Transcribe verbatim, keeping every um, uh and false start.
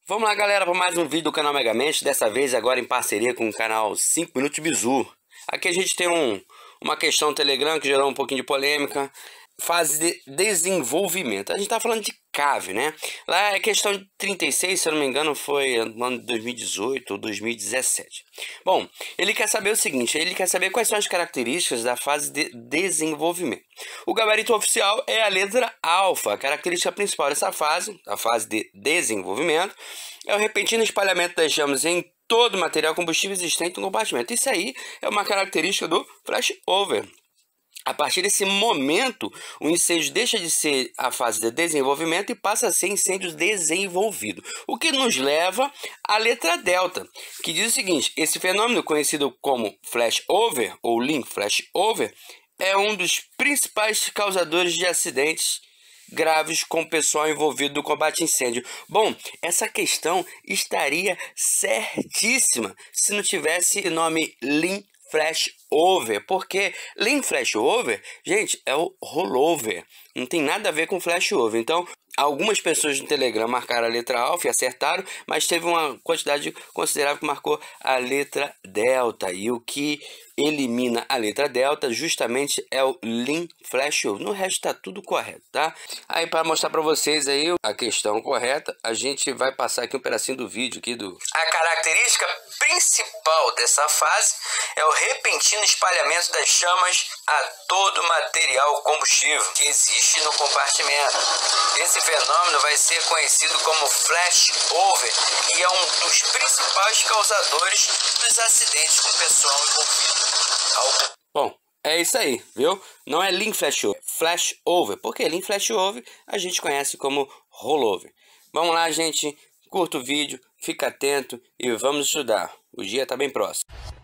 Vamos lá, galera, para mais um vídeo do canal Megamente, dessa vez agora em parceria com o canal cinco Minutos Bizu. Aqui a gente tem um, uma questão no Telegram que gerou um pouquinho de polêmica. Fase de desenvolvimento. A gente tá falando de CAVE, né? Lá é questão de trinta e seis, se eu não me engano, foi no ano de dois mil e dezoito ou dois mil e dezessete. Bom, ele quer saber o seguinte, ele quer saber quais são as características da fase de desenvolvimento. O gabarito oficial é a letra alfa. A característica principal dessa fase, a fase de desenvolvimento, é o repentino espalhamento das chamas em todo o material combustível existente no compartimento. Isso aí é uma característica do flashover. A partir desse momento, o incêndio deixa de ser a fase de desenvolvimento e passa a ser incêndio desenvolvido. O que nos leva à letra delta, que diz o seguinte: esse fenômeno, conhecido como flashover ou link flashover, é um dos principais causadores de acidentes graves com o pessoal envolvido no combate a incêndio. Bom, essa questão estaria certíssima se não tivesse o nome link flashover, porque Lean flashover, gente, é o rollover, não tem nada a ver com flashover. Então, algumas pessoas no Telegram marcaram a letra alfa e acertaram, mas teve uma quantidade considerável que marcou a letra delta, e o que elimina a letra delta justamente é o Lean flashover. No resto está tudo correto, tá? Aí, para mostrar para vocês aí a questão correta, a gente vai passar aqui um pedacinho do vídeo aqui do... A característica principal dessa fase é o repentino espalhamento das chamas a todo material combustível que existe no compartimento. Esse fenômeno vai ser conhecido como flashover e é um dos principais causadores dos acidentes com o pessoal envolvido. Bom, é isso aí, viu? Não é Lean flashover, flashover, porque Lean flashover a gente conhece como rollover. Vamos lá, gente, curta o vídeo, fica atento e vamos estudar. O dia está bem próximo.